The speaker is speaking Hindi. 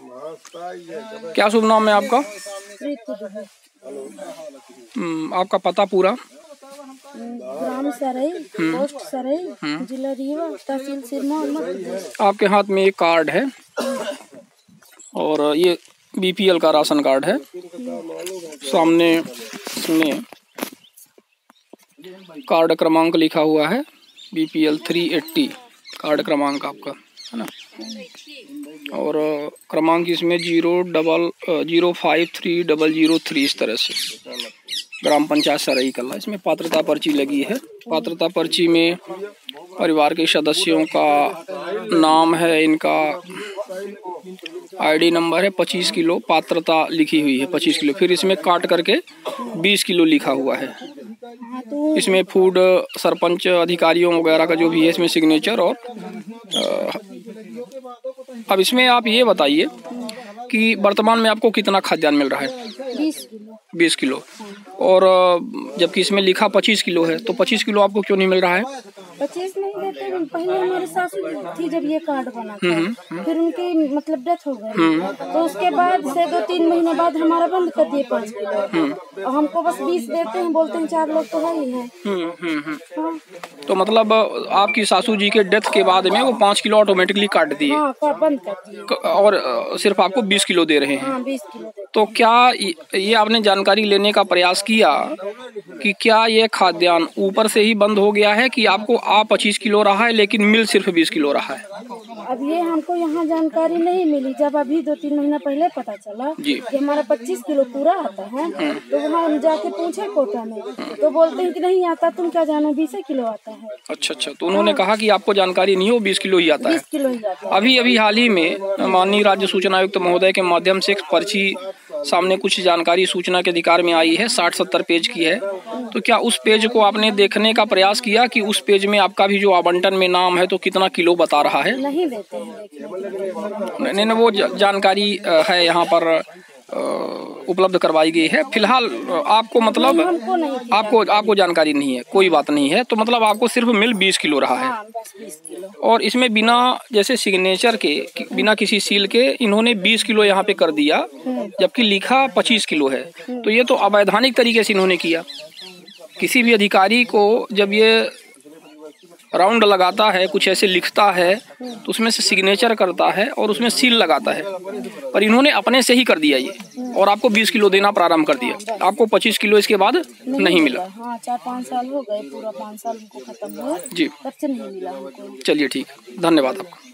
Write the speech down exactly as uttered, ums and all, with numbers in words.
क्या शुभ नाम है आपका? आपका पता पूरा? ग्राम सरई, पोस्ट सरई, जिला रीवा, तहसील सिरमौर। आपके हाथ में एक कार्ड है और ये बीपीएल का राशन कार्ड है। सामने इसमें कार्ड क्रमांक लिखा हुआ है बीपीएल थ्री एट्टी कार्ड क्रमांक आपका है ना। और क्रमांक इसमें zero double zero five three double zero three इस तरह से ग्राम पंचायत सरई कला। इसमें पात्रता पर्ची लगी है। पात्रता पर्ची में परिवार के सदस्यों का नाम है, इनका आईडी नंबर है, पच्चीस किलो पात्रता लिखी हुई है पच्चीस किलो। फिर इसमें काट करके बीस किलो लिखा हुआ है। इसमें फूड सरपंच अधिकारियों वगैरह का जो भी है इसमें सिग्नेचर। और अब इसमें आप ये बताइए कि वर्तमान में आपको कितना खाद्यान्न मिल रहा है? बीस किलो। बीस किलो। और जबकि इसमें लिखा पच्चीस किलो है, तो पच्चीस किलो आपको क्यों नहीं मिल रहा है? पच्चीस नहीं देते। पहले हमारे सासू थी जब ये कार्ड बना था, फिर उनकी मतलब डेथ हो गई, तो उसके बाद से दो तीन महीने बाद हमारा बंद कर दिए पाँच किलो। और हमको बस बीस देते हैं, बोलते हैं चार लोग तो है ही है। हाँ। तो मतलब आपकी सासू जी के डेथ के बाद में वो पाँच किलो ऑटोमेटिकली काट दिए? हाँ, बंद कर दिए। और सिर्फ आपको बीस किलो दे रहे हैं? हाँ, बीस किलो। तो क्या ये आपने जानकारी लेने का प्रयास किया कि क्या ये खाद्यान्न ऊपर से ही बंद हो गया है कि आपको आ पच्चीस किलो रहा है लेकिन मिल सिर्फ बीस किलो रहा है? अब ये हमको यहाँ जानकारी नहीं मिली। जब अभी दो तीन महीना पहले पता चला कि हमारा पच्चीस किलो पूरा आता है, तो वहाँ हम जाके पूछे कोटा में, तो बोलते हैं कि नहीं आता, तुम क्या जानो, बीस किलो आता है। अच्छा अच्छा। तो उन्होंने कहा कि आपको जानकारी नहीं हो, बीस किलो ही आता है? बीस किलो ही आता है। अभी अभी हाल ही में माननीय राज्य सूचना आयुक्त महोदय के माध्यम से एक पर्ची सामने कुछ जानकारी सूचना के अधिकार में आई है, साठ सत्तर पेज की है। तो क्या उस पेज को आपने देखने का प्रयास किया कि उस पेज में आपका भी जो आवंटन में नाम है तो कितना किलो बता रहा है? नहीं देते हैं देखने। नहीं नहीं, वो जानकारी है यहाँ पर उपलब्ध करवाई गई है। फिलहाल आपको मतलब आपको आपको जानकारी नहीं है, कोई बात नहीं है। तो मतलब आपको सिर्फ मिल बीस किलो रहा है। हाँ, बस बीस किलो। और इसमें बिना जैसे सिग्नेचर के, बिना किसी सील के इन्होंने बीस किलो यहाँ पे कर दिया, जबकि लिखा पच्चीस किलो है। तो ये तो अवैधानिक तरीके से इन्होंने किया। किसी भी अधिकारी को जब ये राउंड लगाता है, कुछ ऐसे लिखता है, तो उसमें से सिग्नेचर करता है और उसमें सील लगाता है। पर इन्होंने अपने से ही कर दिया ये, और आपको बीस किलो देना प्रारंभ कर दिया। आपको पच्चीस किलो इसके बाद नहीं, नहीं मिला। हाँ, चार पाँच साल हो गए, पूरा पाँच साल हमको खत्म हुआ जी, तब से नहीं मिला हमको। चलिए ठीक, धन्यवाद आपका।